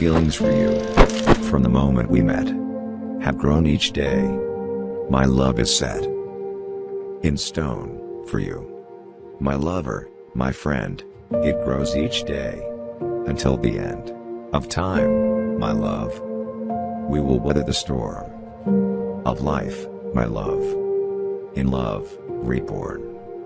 feelings for you, from the moment we met, have grown each day. My love is set in stone for you. My lover, my friend, it grows each day, until the end of time, my love. We will weather the storm of life, my love. In love, reborn.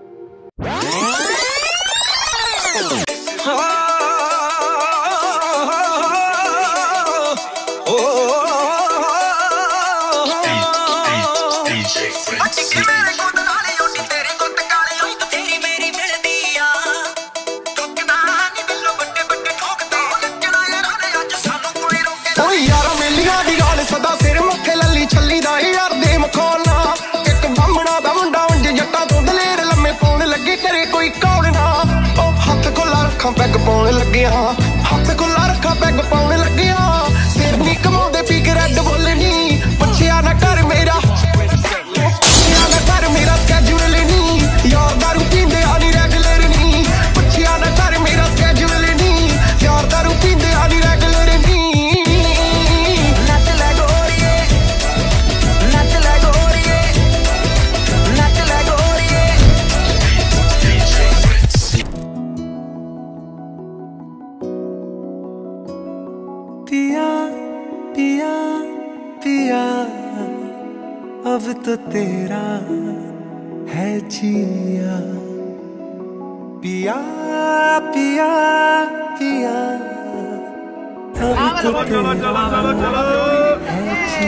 पैग पाने लगे हाँ हाथ को ला रखा peg पाने लगे हाँ सिर नी कमाते पी के रेड बोलनी पुछया ना कर मेरा स्केड्यूल नहीं यार दारू पींदे आनी रेगुलर नहीं पुछया ना कर मेरा स्केड्यूल नहीं यार दारू पींदे आनी रेगुलर नहीं नच ले गोरिए नच ले गोरिए नच ले गोरिए पिया पिया पिया अब तो तेरा है जिया पिया पिया पिया अब तो तेरा है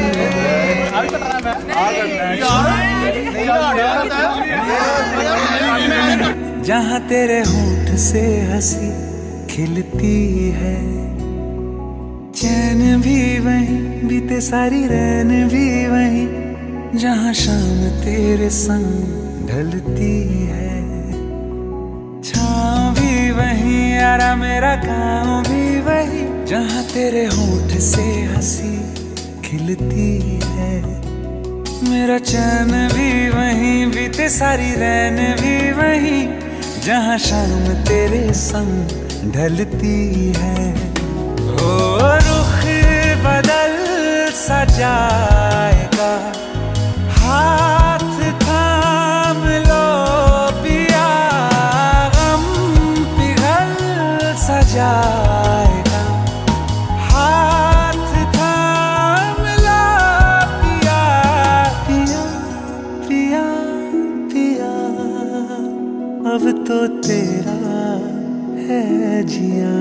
जिया जहाँ तेरे होंठ से हंसी खिलती है चैन भी वहीं बीते सारी रैन भी वहीं जहाँ शाम तेरे संग ढलती है छाँव भी वहीं यारा मेरा काम भी वहीं जहाँ तेरे होंठ से हंसी खिलती है मेरा चैन भी वहीं बीते सारी रैन भी वहीं जहाँ शाम तेरे संग ढलती है हो रुख बदल सा जाएगा हाथ थाम लो पिया गम पिघल सा जाएगा हाथ थाम लो पिया पिया पिया पिया अब तो तेरा है जिया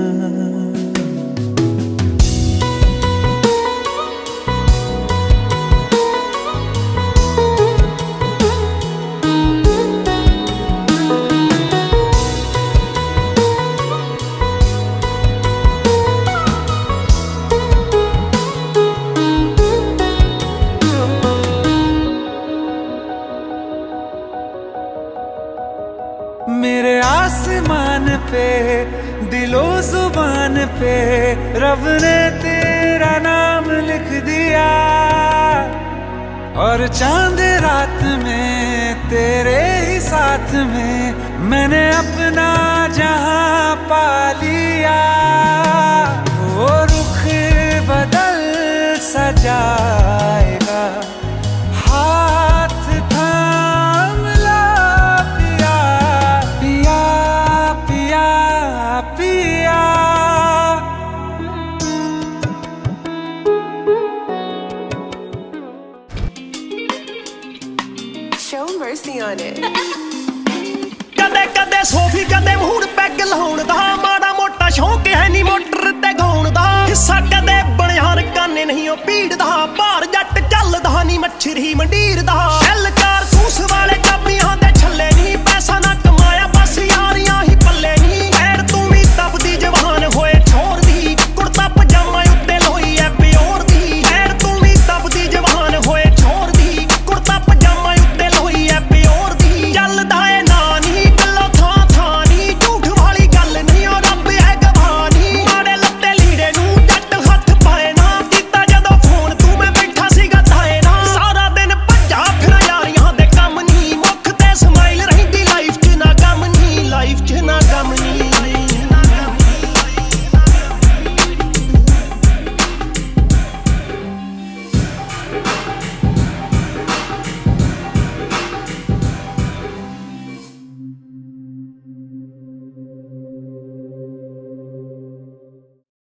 मेरे आसमान पे दिलो जुबान पे रब ने तेरा नाम लिख दिया और चांद रात में तेरे ही साथ में मैंने अपना जहां पा लिया वो रुख बदल सा जाएगा हाथ थाम ला पिया पिया पिया पिया Show mercy on it. कदे कदे सोफी कदे मूड पैग लाउण दा माड़ा मोटा शौक है नी मोटर ते गाउण दा हिस्सा कदे बनियान काने नहीं ओ पीड़ दा भार जट चलदा नी मच्छरी मंडीर दा